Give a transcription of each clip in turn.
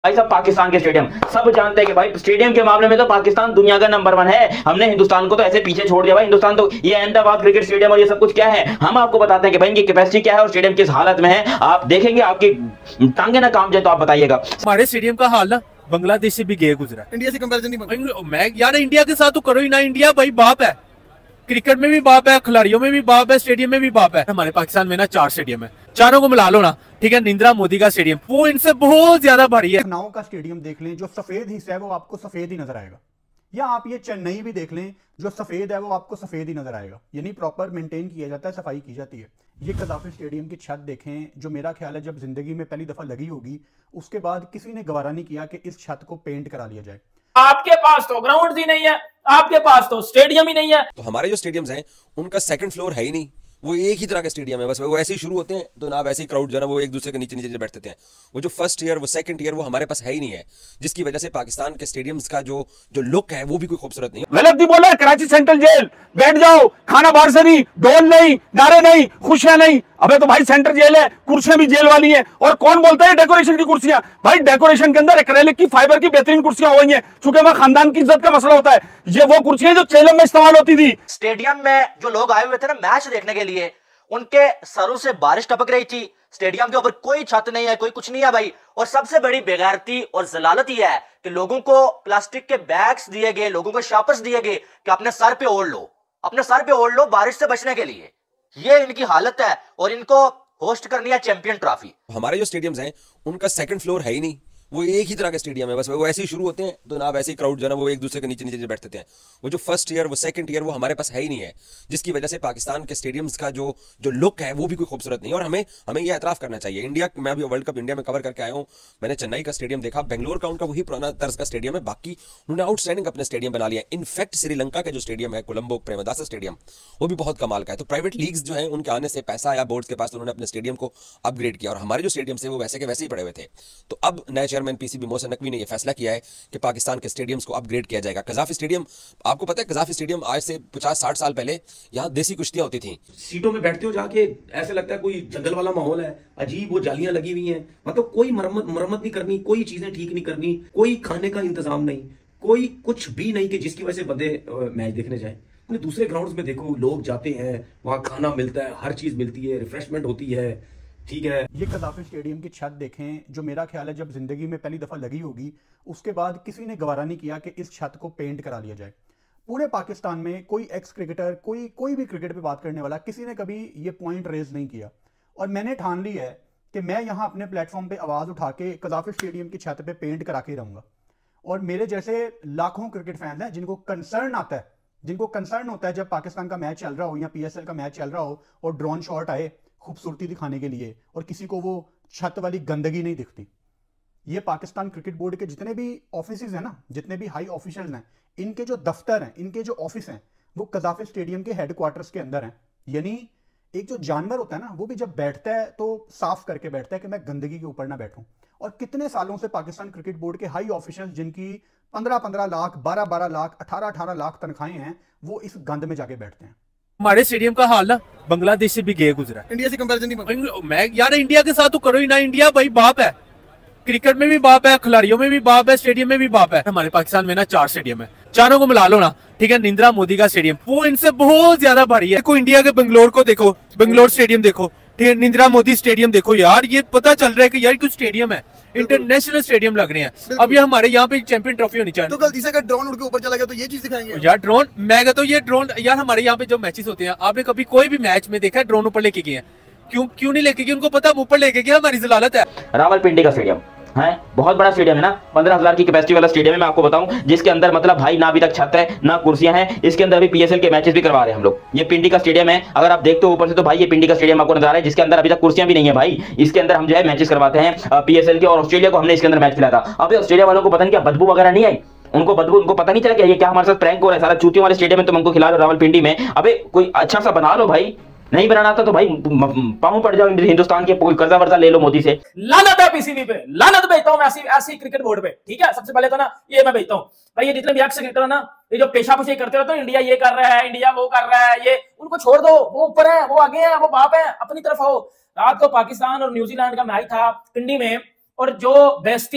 भाई सब पाकिस्तान के स्टेडियम सब जानते हैं कि भाई स्टेडियम के मामले में तो पाकिस्तान दुनिया का नंबर 1 है। हमने हिंदुस्तान को तो ऐसे पीछे छोड़ दिया भाई। हिंदुस्तान तो ये अहमदाबाद क्रिकेट स्टेडियम और ये सब कुछ क्या है, हम आपको बताते हैं कि भाई इनकी कैपेसिटी क्या है और स्टेडियम किस हालत में है। आप देखेंगे आपकी टांगे ना काम जाए तो आप बताइएगा। हमारे स्टेडियम का हाल ना बांग्लादेश से भी गए गुजरा, इंडिया से कंपैरिजन नहीं। मैं यार इंडिया के साथ तो करो ही ना। इंडिया भाई बाप है, क्रिकेट में भी बाप है, खिलाड़ियों में भी बाप है, स्टेडियम में भी बाप है। हमारे पाकिस्तान में ना 4 स्टेडियम है, चारों को मिला लो ना, ठीक है। नरेंद्र मोदी का स्टेडियम वो इनसे बहुत ज्यादा भारी है। लखनऊ का स्टेडियम देख लें, जो सफेद हिस्सा है वो आपको सफेद ही नजर आएगा, या आप ये चेन्नई भी देख लें, जो सफेद है वो आपको सफेद ही नजर आएगा। यानी प्रॉपर मेंटेन किया जाता है, सफाई की जाती है। ये कदाफी स्टेडियम की छत देखें, जो मेरा ख्याल है जब जिंदगी में पहली दफा लगी होगी उसके बाद किसी ने गवारा नहीं किया कि इस छत को पेंट करा लिया जाए। आपके पास तो ग्राउंड ही नहीं है, आपके पास तो स्टेडियम ही नहीं है। तो हमारे जो स्टेडियम्स हैं उनका सेकंड फ्लोर है ही नहीं, वो एक ही तरह के स्टेडियम है बस। वो ऐसे ही शुरू होते हैं तो ना वैसे ही क्राउड जो है वो एक दूसरे के नीचे नीचे बैठते हैं। वो जो फर्स्ट ईयर वो सेकंड ईयर वो हमारे पास है ही नहीं है, जिसकी वजह से पाकिस्तान के स्टेडियम्स का जो लुक है वो भी कोई खूबसूरत नहीं है। गलत नहीं बोला, कराची सेंट्रल जेल बैठ जाओ, खाना बाहर से नहीं, ढोल नहीं, नारे नहीं, खुशियां नहीं। अबे तो भाई सेंट्रल जेल है, कुर्सियां भी जेल वाली हैं। और कौन बोलता है डेकोरेशन की कुर्सियां? भाई डेकोरेशन के अंदर एक्रेलिक की फाइबर की बेहतरीन कुर्सियां हो गई हैं, चूंकि वह खानदान की इज्जत का मसला होता है। ये वो कुर्सियां जो चेलम में इस्तेमाल होती थी। स्टेडियम में जो लोग आए हुए थे ना मैच देखने के लिए, उनके सरों से बारिश टपक रही थी। स्टेडियम के ऊपर कोई छत नहीं है, कोई कुछ नहीं है भाई। और सबसे बड़ी बेगैरती और जलालत यह है कि लोगों को प्लास्टिक के बैग्स दिए गए, लोगों को शापर्स दिए गए कि अपने सर पे ओढ़ लो, अपने सर पे ओढ़ लो बारिश से बचने के लिए। ये इनकी हालत है और इनको होस्ट करनी है चैंपियन ट्रॉफी। हमारे जो स्टेडियम्स हैं उनका सेकंड फ्लोर है ही नहीं, वो एक ही तरह के स्टेडियम है बस। वो ऐसे ही शुरू होते हैं तो ना वैसे ही क्राउड जो है वो एक दूसरे के नीचे नीचे बैठते हैं। वो जो फर्स्ट ईयर वो सेकंड ईयर वो हमारे पास है ही नहीं है, जिसकी वजह से पाकिस्तान के स्टेडियम्स का जो लुक है वो भी कोई खूबसूरत नहीं है। और हमें यह एतराफ करना चाहिए। इंडिया, मैं अभी वर्ल्ड कप इंडिया में कवर करके आया हूँ, मैंने चेन्नई का स्टेडियम देखा, बेंगलोर का उनका वही पुराना तर्ज का स्टेडियम है। बाकी उन्होंने आउटस्टैंडिंग अपने स्टेडियम बना लिया। इनफैक्ट श्रीलंका का जो स्टेडियम है कोलंबो प्रेमदासा स्टेडियम, वो भी बहुत कमाल का है। तो प्राइवेट लीग्स जो है उनके आने से पैसा आया बोर्ड्स के पास, तो उन्होंने अपने स्टेडियम को अपग्रेड किया। और हमारे जो स्टेडियम है वो वैसे के वैसे ही पड़े हुए थे। तो अब नए चेयरमैन पीसीबी मोहसिन नकवी ने यह फैसला किया है कि पाकिस्तान के स्टेडियम्स को अपग्रेड किया जाएगा। कज़ाफी स्टेडियम, आपको पता है कज़ाफी स्टेडियम आज से 50-60 साल पहले यहाँ देसी कुश्तियां होती थी। सीटों में बैठते हो जाके ऐसे लगता है कोई जंगल वाला माहौल है, अजीब वो जालियां लगी हुई हैं। मतलब कोई मरम्मत नहीं करनी, कोई चीजें ठीक नहीं करनी, कोई खाने का इंतजाम नहीं, कोई कुछ भी नहीं कि जिसकी वजह से बंदे मैच देखने जाए। अपने दूसरे ग्राउंड्स में देखो, लोग जाते हैं, वहां खाना मिलता है, हर चीज मिलती है, रिफ्रेशमेंट होती है, ठीक है। ये कदाफी स्टेडियम की छत देखें, जो मेरा ख्याल है जब जिंदगी में पहली दफा लगी होगी उसके बाद किसी ने गवारा नहीं किया कि इस छत को पेंट करा लिया जाए। पूरे पाकिस्तान में कोई एक्स क्रिकेटर, कोई भी क्रिकेट पे बात करने वाला, किसी ने कभी ये पॉइंट रेज नहीं किया। और मैंने ठान ली है कि मैं यहाँ अपने प्लेटफॉर्म पे आवाज उठा के कदाफी स्टेडियम की छत पे पेंट करा के रहूंगा। और मेरे जैसे लाखों क्रिकेट फैंस हैं जिनको कंसर्न आता है, जिनको कंसर्न होता है जब पाकिस्तान का मैच चल रहा हो या PSL का मैच चल रहा हो और ड्रोन शॉट आए खूबसूरती दिखाने के लिए और किसी को वो छत वाली गंदगी नहीं दिखती। ये पाकिस्तान क्रिकेट बोर्ड के जितने भी ऑफिसेज हैं ना, जितने भी हाई ऑफिशियल्स हैं, इनके जो दफ्तर हैं, इनके जो ऑफिस हैं, वो कदाफी स्टेडियम के हेडक्वार्टर्स के अंदर हैं। यानी एक जो जानवर होता है ना, वो भी जब बैठता है तो साफ करके बैठता है कि मैं गंदगी के ऊपर ना बैठूं। और कितने सालों से पाकिस्तान क्रिकेट बोर्ड के हाई ऑफिशियल्स जिनकी 15-15 लाख, 12-12 लाख, 18-18 लाख तनख्वाहें हैं, वो इस गंद में जाके बैठते हैं। हमारे स्टेडियम का हाल ना बांग्लादेश से भी गए गुजरा, इंडिया से कंपैरिजन नहीं। मैं यार इंडिया के साथ तो करो ही ना। इंडिया भाई बाप है, क्रिकेट में भी बाप है, खिलाड़ियों में भी बाप है, स्टेडियम में भी बाप है। हमारे पाकिस्तान में ना 4 स्टेडियम है, चारों को मिला लो ना, ठीक है। नरेंद्र मोदी का स्टेडियम वो इनसे बहुत ज्यादा भारी है। देखो इंडिया के बेंगलोर को देखो, बेंगलोर स्टेडियम देखो, ठीक है। नरेंद्र मोदी स्टेडियम देखो यार, ये पता चल रहा है कि यार कुछ स्टेडियम है, इंटरनेशनल स्टेडियम लग रहे हैं। अब ये हमारे यहाँ पे चैंपियन ट्रॉफी होनी चाहिए। तो गलती से अगर ड्रोन उड़ के ऊपर चला गया तो ये चीज दिखाएंगे यार। ड्रोन, मैं कहता हूँ ये ड्रोन यार, हमारे यहाँ पे जो मैचेस होते हैं, आपने कभी कोई भी मैच में देखा है ड्रोन ऊपर लेके गए? क्यों नहीं लेके गए? उनको पता ऊपर लेके गया हमारी जलालत है। रावलपिंडी का स्टेडियम है, बहुत बड़ा स्टेडियम है ना, 15,000 की कैपेसिटी वाला स्टेडियम है। मैं आपको बताऊं, जिसके अंदर मतलब भाई ना अभी तक छत है ना कुर्सियां हैं। इसके अंदर अभी PSL के मैचेस भी करवा रहे हैं हम लोग। ये पिंडी का स्टेडियम है, अगर आप देखते हो ऊपर से तो भाई ये पिंडी का स्टेडियम आपको नजर आ रहा है, जिसके अंदर अभी तक कुर्सियां भी नहीं है भाई। इसके अंदर हम जो है मैचेस करवाते हैं PSL के, और ऑस्ट्रेलिया को हमने इसके अंदर मैच खिलाया था। अभी ऑस्ट्रेलिया वालों को पता नहीं क्या बदबू वगैरह नहीं आई, उनको पता नहीं चला कि ये क्या हमारे साथ प्रैंक हो रहा है। सारा चूतियों वाले स्टेडियम में तुम हमको खिला रहे हो रावलपिंडी में। अबे कोई अच्छा सा बना लो भाई, नहीं बनाना था तो भाई पाँव पड़ जाओ हिंदुस्तान के, कोई कर्जा वर्जा ले लो मोदी से। लानत है पीसीबी पे, लानत भेजता हूं मैं ऐसी क्रिकेट बोर्ड पे, ठीक है। सबसे पहले तो ना ये मैं भेजता हूं भाई, ये जितने भी एक्स क्रिकेटर है ना, ये जो पेशापशी करते हो तो इंडिया ये कर रहा है, इंडिया वो कर रहा है, ये उनको छोड़ दो। वो ऊपर है, वो आगे है, वो बाप है, अपनी तरफ आओ। रात को पाकिस्तान और न्यूजीलैंड का मैच था पिंडी में, और जो बेइज्जती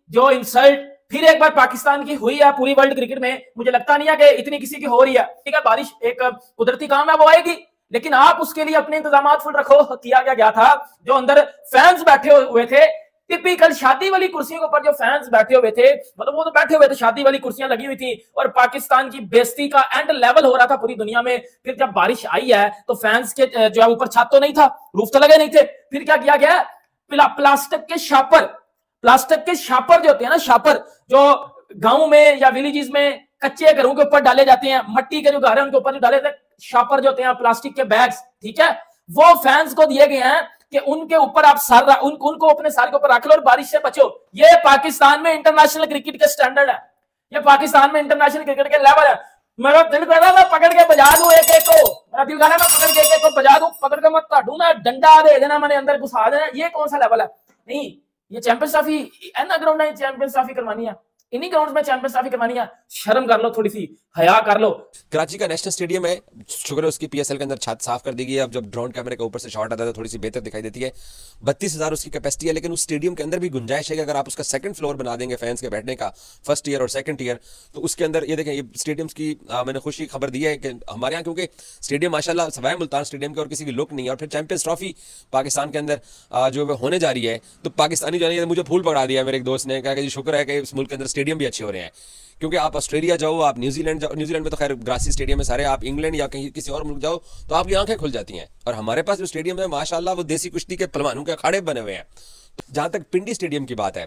जो इंसल्ट फिर एक बार पाकिस्तान की हुई है पूरी वर्ल्ड क्रिकेट में, मुझे लगता नहीं है कि इतनी किसी की हो रही है। ठीक है, बारिश एक कुदरती काम है, वो आएगी, लेकिन आप उसके लिए अपने इंतजाम फुल रखो। किया क्या था, जो अंदर फैंस बैठे हुए थे, टिपिकल शादी वाली कुर्सियों के ऊपर जो फैंस बैठे हुए थे, मतलब वो तो बैठे हुए थे, शादी वाली कुर्सियां लगी हुई थी और पाकिस्तान की बेइज्जती का एंड लेवल हो रहा था पूरी दुनिया में। फिर जब बारिश आई है तो फैंस के जो है ऊपर छत तो नहीं था, रूफ तो लगे नहीं थे, फिर क्या किया गया, प्लास्टिक के शापर जो होते हैं ना, शापर जो गांव में या विलेजेस में कच्चे घरों के ऊपर डाले जाते हैं, मट्टी के जो घर है उनके ऊपर जो डाले जाते हैं, शापर जो होते हैं प्लास्टिक के बैग्स, ठीक है, वो फैंस को दिए गए हैं कि उनके ऊपर आप सर उनको अपने सर के ऊपर रख लो और बारिश से बचो। ये पाकिस्तान में इंटरनेशनल क्रिकेट के स्टैंडर्ड है, ये पाकिस्तान में इंटरनेशनल क्रिकेट के लेवल है। मेरा दिल कर रहा था पकड़ के बजा दूं एक एक को, मेरा दिल कर रहा था पकड़ के एक एक को बजा दूं, पकड़ के मत काटूं ना, डंडा दे देना, मैंने अंदर घुसा देना। ये कौन सा लेवल है? नहीं, ये चैंपियंस ट्रॉफी एना ग्राउंड है, चैंपियंस ट्रॉफी करवानी है, इन्हीं ग्राउंड में चैंपियंस ट्रॉफी करवानी है। शर्म कर लो, थोड़ी सी हया कर लो। कराची का नेशनल स्टेडियम है, शुक्र है उसकी पीएसएल के अंदर छत साफ कर दी गई है। अब जब ड्रोन कैमरे के ऊपर से शॉट आता है तो थोड़ी सी बेहतर दिखाई देती है। 32,000 उसकी कैपेसिटी है, लेकिन उस स्टेडियम के अंदर भी गुंजाइश है कि अगर आप उसका सेकंड फ्लोर बना देंगे फैंस के बैठने का, फर्स्ट ईयर और सेकंड ईयर, तो उसके अंदर ये देखें, ये स्टेडियम्स की मैंने खुशी खबर दी है कि हमारे यहाँ, क्योंकि स्टेडियम माशाल्लाह सवाए मुल्तान स्टेडियम के और किसी की लुक नहीं है, और फिर चैंपियंस ट्रॉफी पाकिस्तान के अंदर जो होने जा रही है, तो पाकिस्तानी जो है मुझे फूल पकड़ा दिया मेरे एक दोस्त ने, कहा कि शुक्र है कि इस मुल्क के अंदर स्टेडियम भी अच्छे हो रहे हैं। क्योंकि आप ऑस्ट्रेलिया जाओ, आप न्यूजीलैंड जाओ, न्यूजीलैंड में तो खैर ग्रासी स्टेडियम है सारे, आप इंग्लैंड या कहीं किसी और मुल्क जाओ तो आपकी आंखें खुल जाती हैं। और हमारे पास जो स्टेडियम है माशाल्लाह वो देसी कुश्ती के पहलवानों के अखाड़े बने हुए हैं। जहां तक पिंडी स्टेडियम की बात है,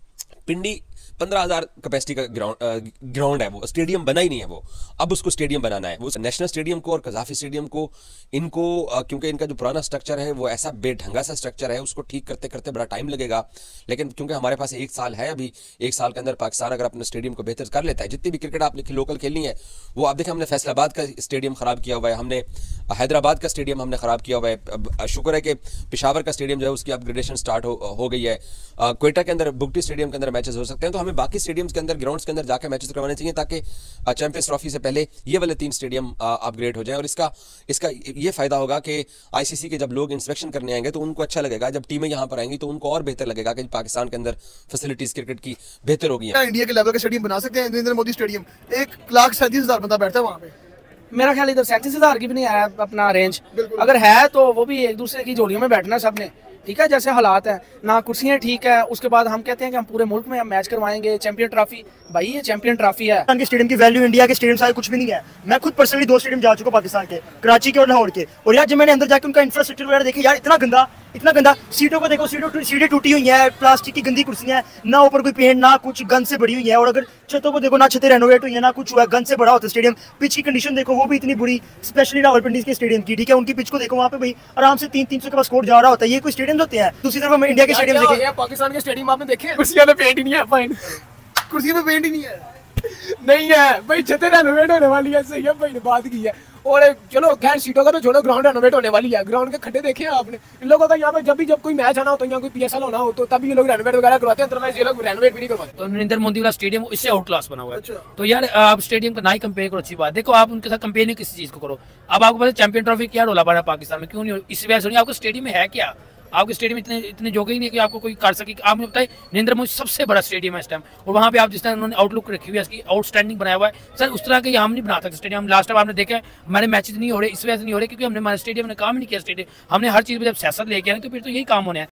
पिंडी 15,000 कैपेसिटी का ग्राउंड है, वो स्टेडियम बना ही नहीं है। वो अब उसको स्टेडियम बनाना है, वो नेशनल स्टेडियम को और कजाफी स्टेडियम को, इनको क्योंकि इनका जो पुराना स्ट्रक्चर है वो ऐसा बेढंगा सा स्ट्रक्चर है, उसको ठीक करते करते बड़ा टाइम लगेगा। लेकिन क्योंकि हमारे पास 1 साल है, अभी 1 साल के अंदर पाकिस्तान अगर अपने स्टेडियम को बेहतर कर लेता है, जितनी भी क्रिकेट आपने लोकल खेलनी है वो आप देखें, हमने फैसलाबाद का स्टेडियम खराब किया हुआ है, हमने हैदराबाद का स्टेडियम हमने खराब किया हुआ है। शुक्र है कि पेशावर का स्टेडियम जो है उसकी अपग्रेडेशन स्टार्ट हो गई है। क्वेटा के अंदर बुगटी स्टेडियम के अंदर मैचेस हो सकते हैं। तो हमें बाकी स्टेडियम्स के अंदर, ग्राउंड्स के अंदर जाकर मैचेस करवाने चाहिए ताकि चैंपियंस ट्रॉफी से पहले ये वाले 3 स्टेडियम अपग्रेड हो जाए। और इसका ये फायदा होगा कि आईसीसी के जब लोग इंस्पेक्शन करने आएंगे तो उनको अच्छा लगेगा, जब टीमें यहाँ पर आएंगी तो उनको और बेहतर लगेगा कि पाकिस्तान के अंदर फैसिलिटीज क्रिकेट की बेहतर होगी। इंडिया के लेवल का स्टेडियम बना सकते हैं, नरेंद्र मोदी स्टेडियम, 1,37,000 बंदा बैठता है वहाँ पे। मेरा ख्याल इधर 37,000 की भी नहीं है अपना रेंज, अगर है तो वो भी एक दूसरे की जोड़ियों में बैठना सबने, ठीक है, जैसे हालात है ना, कुर्सियां ठीक है, उसके बाद हम कहते हैं कि हम पूरे मुल्क में हम मैच करवाएंगे चैंपियन ट्रॉफी। भाई ये चैंपियन ट्रॉफी है। पाकिस्तान के स्टेडियम की वैल्यू इंडिया के स्टेडियम से कुछ भी नहीं है। मैं खुद पर्सनली 2 स्टेडियम जा चुका पाकिस्तान के, कराची के और लाहौर के, और यार जब मैंने अंदर जाकर उनका इंफ्रास्ट्रक्चर वगैरह देखे, यार इतना गंदा, सीटों को देखो, सीटें टूटी हुई हैं, प्लास्टिक की गंदी कुर्सियां हैं, ना ऊपर कोई पेंट, ना कुछ, गंद से भरी हुई है। और अगर छतों को देखो ना, छतें रेनोवेट हुई है ना कुछ हुआ, गंद से भरा होता है स्टेडियम। पिच की कंडीशन देखो, वो भी इतनी बुरी, स्पेशली रावलपिंडी के स्टेडियम की, ठीक है, उनकी पिच को देखो, वहाँ पे भाई आराम से 300 के पास स्कोर जा रहा होता है। ये कोई स्टेडियम होते हैं? दूसरी तरफ इंडिया के स्टेडियम देखे, पाकिस्तान के स्टेडियम आपने देखे, कुर्सियां पे पेंट ही नहीं है, फाइन कुर्सी पे पेंट ही नहीं है, नहीं है भाई, छतें रेनोवेट होने वाली है, सही है भाई ने बात की है। और चलो खैर सीटों का तो छोड़ो, ग्राउंड रेनोवेट होने वाली है, ग्राउंड के खड्डे देखे हैं आपने इन लोगों का? यहाँ पे जब कोई मैच आना हो तो यहाँ कोई पीएसएल होना हो तो तभी ये लोग रेनोवेट वगैरह करवाते हैं, अदरवाइज ये लोग रेनोवेट भी नहीं करवाते। तो नरेंद्र मोदी वाला स्टेडियम इससे आउट क्लास बना हुआ है। तो यार आप स्टेडियम का ना ही कंपेयर करो, अच्छी बात, देखो आप उनके साथ कंपेयर नहीं किसी चीज को करो। अब आपको पता चैंपियन ट्रॉफी क्या रोला पड़ा पाकिस्तान में, क्यों नहीं? इस वजह से आपको स्टेडियम में है क्या, आपके स्टेडियम इतने जोगे ही नहीं कि आपको कोई कर सके। आपने बताया नरेंद्र मोदी सबसे बड़ा स्टेडियम है इस टाइम, और वहाँ पे आप जिस तरह उन्होंने आउटलुक रखी हुई है, इसकी आउटस्टैंडिंग बनाया हुआ है सर, उस तरह के हम नहीं बना सकते स्टेडियम। लास्ट टाइम आपने देखा हमारे मैचेस नहीं हो रहे, इस वजह से नहीं हो रहे क्योंकि हमने हमारे स्टेडियम ने काम नहीं किया। स्टेडियम हमने हर चीज़ में जब सियासत लेके आए तो फिर तो यही काम होने हैं।